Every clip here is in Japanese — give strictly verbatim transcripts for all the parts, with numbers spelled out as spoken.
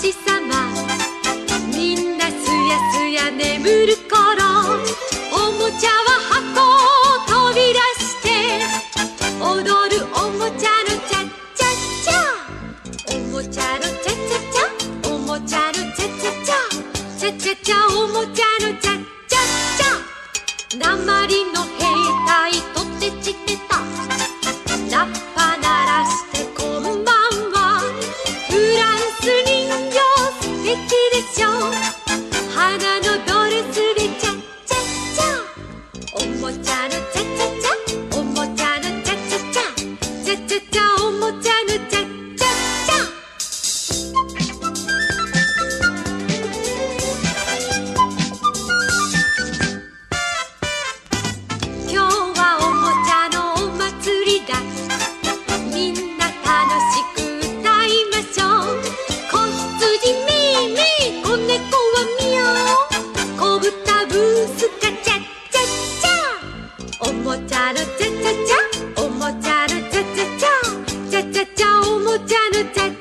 星さまみんなすやすや眠る頃、おもちゃは箱を飛び出して踊るおもちゃのチャッチャッチャ、おもちゃのチャッチャッチャ、おもちゃのチャッチャッチャ、チャッチャッチャ、おもちゃのチャッチャッチャ。鉛の兵隊とてちてた、ラッパ鳴らしてこんばんは。フランス人形素敵でしょ、花のドレスでチャッチャッチャ、おもちゃのチャッチャッチャ、おもちゃのチャッチャッチャ、チャッチャッチャ、おもちゃのチャッチャッチャ。今日はおもちゃのお祭りだ、みんな楽しく歌いましょう。子羊ミーミー、子猫はミヤオ、子豚ブースカチャッチャッチャ、おもちゃのチャッチャッチャ、おもちゃのチャッチャッチャ、チャッチャッチャ、おもちゃのチャッチャッチャ。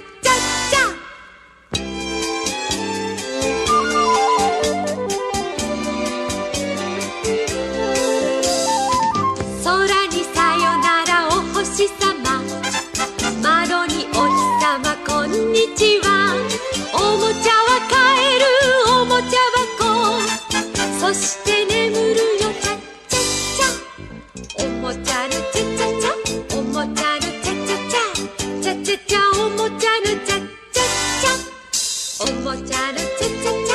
空にさよならお星さま、窓にお日さまこんにちは。おもちゃは帰るおもちゃ箱、そして眠るよチャッチャッチャ、おもちゃのチャッチャッチャ、おもちゃのチャッチャッチャ、チャッチャッチャ、おもちゃのチャッチャッチャ、おもちゃのチャッチャッチャ。